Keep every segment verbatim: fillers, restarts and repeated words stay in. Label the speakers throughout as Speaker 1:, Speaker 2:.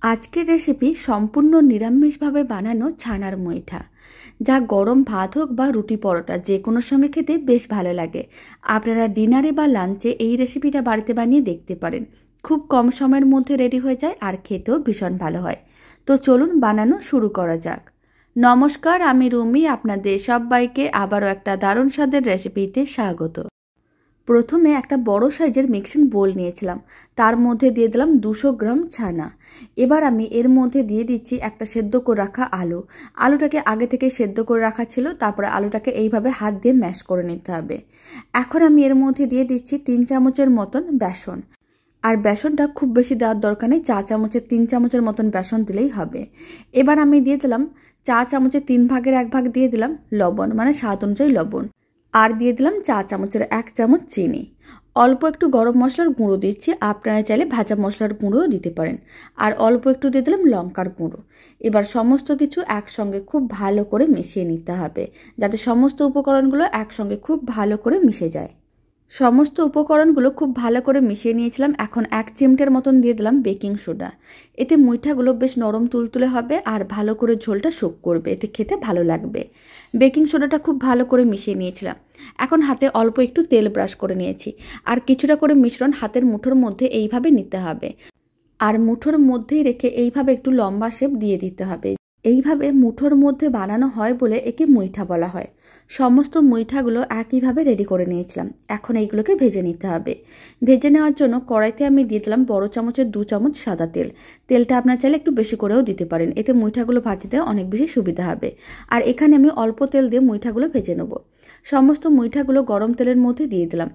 Speaker 1: আজকের রেসিপি সম্পূর্ণ নিরামিষভাবে বানানো ছানার মুইঠা, যা গরম ভাত হোক বা রুটি পরোটা যে কোনো সঙ্গে খেতে বেশ ভালো লাগে। আপনারা ডিনারে বা লাঞ্চে এই রেসিপিটা বাড়িতে বানিয়ে দেখতে পারেন। খুব কম সময়ের মধ্যে রেডি হয়ে যায় আর খেতেও ভীষণ ভালো হয়। তো চলুন বানানো শুরু করা যাক। নমস্কার, আমি রুমি, আপনাদের সবাইকে আবারও একটা দারুণ স্বাদের রেসিপিতে স্বাগত। প্রথমে একটা বড় সাইজের মিক্সিং বোল নিয়েছিলাম, তার মধ্যে দিয়ে দিলাম দুশো গ্রাম ছানা। এবার আমি এর মধ্যে দিয়ে দিচ্ছি একটা সেদ্ধ করে রাখা আলু। আলুটাকে আগে থেকে সেদ্ধ করে রাখা ছিল, তারপরে আলুটাকে এইভাবে হাত দিয়ে ম্যাশ করে নিতে হবে। এখন আমি এর মধ্যে দিয়ে দিচ্ছি তিন চামচের মতন বেসন। আর বেসনটা খুব বেশি দেওয়ার দরকার নেই, চা চামচের তিন চামচের মতন বেসন দিলেই হবে। এবার আমি দিয়ে দিলাম চা চামচের তিন ভাগের এক ভাগ দিয়ে দিলাম লবণ, মানে স্বাদ অনুযায়ী লবণ। আর দিয়ে দিলাম চা চামচের এক চামচ চিনি। অল্প একটু গরম মশলার গুঁড়ো দিচ্ছি, আপনারা চাইলে ভাজা মশলার গুঁড়োও দিতে পারেন। আর অল্প একটু দিয়ে দিলাম লঙ্কার গুঁড়ো। এবার সমস্ত কিছু একসঙ্গে খুব ভালো করে মিশিয়ে নিতে হবে, যাতে সমস্ত উপকরণগুলো একসঙ্গে খুব ভালো করে মিশে যায়। সমস্ত উপকরণগুলো খুব ভালো করে মিশিয়ে নিয়েছিলাম। এখন এক চিমটের মতন দিয়ে দিলাম বেকিং সোডা। এতে মুইঠাগুলো বেশ নরম তুলতুলে হবে আর ভালো করে ঝোলটা শুক করবে, এতে খেতে ভালো লাগবে। বেকিং সোডাটা খুব ভালো করে মিশিয়ে নিয়েছিলাম। এখন হাতে অল্প একটু তেল ব্রাশ করে নিয়েছি, আর কিছুটা করে মিশ্রণ হাতের মুঠোর মধ্যে এইভাবে নিতে হবে। আর মুঠোর মধ্যেই রেখে এইভাবে একটু লম্বা শেপ দিয়ে দিতে হবে। এইভাবে মুঠোর মধ্যে বানানো হয় বলে একে মুইঠা বলা হয়। সমস্ত মুইঠাগুলো একইভাবে রেডি করে নিয়েছিলাম। এখন এইগুলোকে ভেজে নিতে হবে। ভেজে নেওয়ার জন্য কড়াইতে আমি দিয়ে দিলাম বড় চামচের দু চামচ সাদা তেল। তেলটা আপনার চাইলে একটু বেশি করেও দিতে পারেন, এতে মুইঠাগুলো ভাজতে অনেক বেশি সুবিধা হবে। আর এখানে আমি অল্প তেল দিয়ে মুইঠাগুলো ভেজে নেব। সমস্ত মুইঠাগুলো গরম তেলের মধ্যে দিয়ে দিলাম।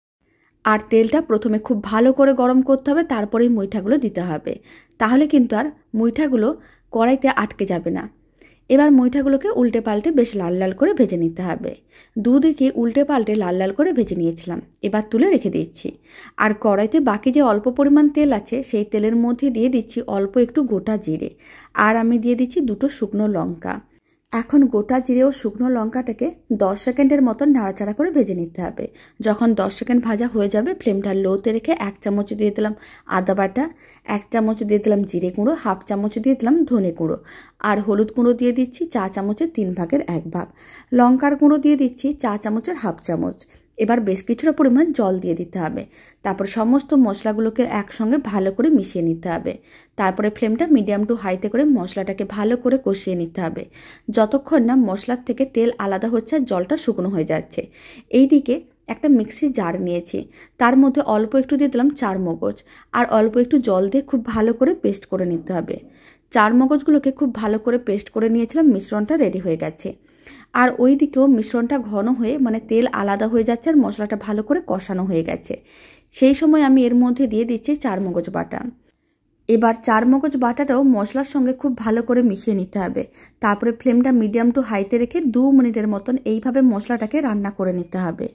Speaker 1: আর তেলটা প্রথমে খুব ভালো করে গরম করতে হবে, তারপরেই মুইঠাগুলো দিতে হবে। তাহলে কিন্তু আর মুইঠাগুলো কড়াইতে আটকে যাবে না। এবার মুইঠাগুলোকে উল্টে পাল্টে বেশ লাল লাল করে ভেজে নিতে হবে। দুদিকে উল্টে পাল্টে লাল লাল করে ভেজে নিয়েছিলাম। এবার তুলে রেখে দিচ্ছি। আর কড়াইতে বাকি যে অল্প পরিমাণ তেল আছে, সেই তেলের মধ্যে দিয়ে দিচ্ছি অল্প একটু গোটা জিরে। আর আমি দিয়ে দিচ্ছি দুটো শুকনো লঙ্কা। এখন গোটা জিরে ও শুকনো লঙ্কাটাকে দশ সেকেন্ডের মতন নাড়াচাড়া করে ভেজে নিতে হবে। যখন দশ সেকেন্ড ভাজা হয়ে যাবে, ফ্লেমটা লোতে রেখে এক চামচ দিয়ে দিলাম আদা বাটা, এক চামচ দিয়ে দিলাম জিরে গুঁড়ো, হাফ চামচ দিয়ে দিলাম ধনে গুঁড়ো, আর হলুদ গুঁড়ো দিয়ে দিচ্ছি চা চামচের তিন ভাগের এক ভাগ, লঙ্কার গুঁড়ো দিয়ে দিচ্ছি চা চামচের হাফ চামচ। এবার বেশ কিছুটা পরিমাণ জল দিয়ে দিতে হবে। তারপর সমস্ত মশলাগুলোকে একসঙ্গে ভালো করে মিশিয়ে নিতে হবে। তারপরে ফ্লেমটা মিডিয়াম টু হাইতে করে মশলাটাকে ভালো করে কষিয়ে নিতে হবে, যতক্ষণ না মশলার থেকে তেল আলাদা হচ্ছে আর জলটা শুকনো হয়ে যাচ্ছে। এইদিকে একটা মিক্সির জার নিয়েছি, তার মধ্যে অল্প একটু দিয়ে দিলাম চার মগজ, আর অল্প একটু জল দিয়ে খুব ভালো করে পেস্ট করে নিতে হবে। চার মগজগুলোকে খুব ভালো করে পেস্ট করে নিয়েছিলাম, মিশ্রণটা রেডি হয়ে গেছে। আর ওই দিকেও মিশ্রণটা ঘন হয়ে মানে তেল আলাদা হয়ে যাচ্ছে আর মশলাটা ভালো করে কষানো হয়ে গেছে। সেই সময় আমি এর মধ্যে দিয়ে দিচ্ছি চার মগজ বাটা। এবার চার মগজ বাটাটাও মশলার সঙ্গে খুব ভালো করে মিশিয়ে নিতে হবে। তারপরে ফ্লেমটা মিডিয়াম টু হাইতে রেখে দু মিনিটের মতন এইভাবে মশলাটাকে রান্না করে নিতে হবে।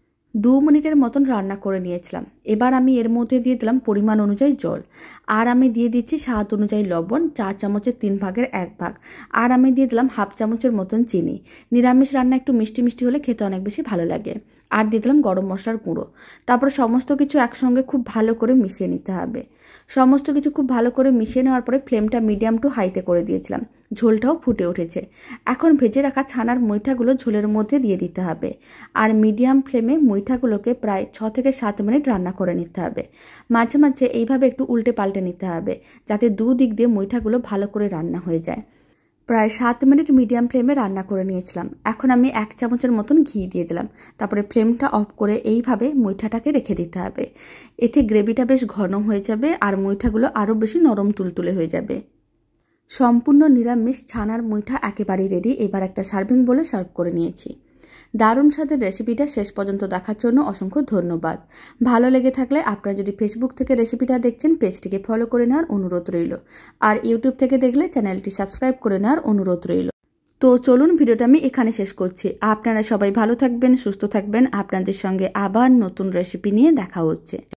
Speaker 1: দু মিনিটের মতন রান্না করে নিয়েছিলাম। এবার আমি এর মধ্যে দিয়ে দিলাম পরিমাণ অনুযায়ী জল। আর আমি দিয়ে দিচ্ছি স্বাদ অনুযায়ী লবণ, চা চামচের তিন ভাগের এক ভাগ। আর আমি দিয়ে দিলাম হাফ চামচের মতন চিনি। নিরামিষ রান্না একটু মিষ্টি মিষ্টি হলে খেতে অনেক বেশি ভালো লাগে। আর দিয়ে দিলাম গরম মশলার গুঁড়ো। তারপর সমস্ত কিছু একসঙ্গে খুব ভালো করে মিশিয়ে নিতে হবে। সমস্ত কিছু খুব ভালো করে মিশিয়ে নেওয়ার পরে ফ্লেমটা মিডিয়াম টু হাইতে করে দিয়েছিলাম। ঝোলটাও ফুটে উঠেছে। এখন ভেজে রাখা ছানার মুইঠাগুলো ঝোলের মধ্যে দিয়ে দিতে হবে। আর মিডিয়াম ফ্লেমে মুইঠাগুলোকে প্রায় ছ থেকে সাত মিনিট রান্না করে নিতে হবে। মাঝে মাঝে এইভাবে একটু উল্টে পাল্টে নিতে হবে, যাতে দু দিক দিয়ে মুইঠাগুলো ভালো করে রান্না হয়ে যায়। প্রায় সাত মিনিট মিডিয়াম ফ্লেমে রান্না করে নিয়েছিলাম। এখন আমি এক চামচের মতন ঘি দিয়ে দিলাম। তারপরে ফ্লেমটা অফ করে এইভাবে মুইঠাটাকে রেখে দিতে হবে। এতে গ্রেভিটা বেশ ঘন হয়ে যাবে আর মুইঠাগুলো আরও বেশি নরম তুলতুলে হয়ে যাবে। সম্পূর্ণ নিরামিষ ছানার মুইঠা একেবারেই রেডি। এবার একটা সার্ভিং বলে সার্ভ করে নিয়েছি। দারুণ স্বাদের রেসিপিটা শেষ পর্যন্ত দেখার জন্য অসংখ্য ধন্যবাদ। ভালো লেগে থাকলে আপনারা যদি ফেসবুক থেকে রেসিপিটা দেখছেন, পেজটিকে ফলো করে নেওয়ার অনুরোধ রইল। আর ইউটিউব থেকে দেখলে চ্যানেলটি সাবস্ক্রাইব করে নেওয়ার অনুরোধ রইল। তো চলুন, ভিডিওটা আমি এখানে শেষ করছি। আপনারা সবাই ভালো থাকবেন, সুস্থ থাকবেন। আপনাদের সঙ্গে আবার নতুন রেসিপি নিয়ে দেখা হচ্ছে।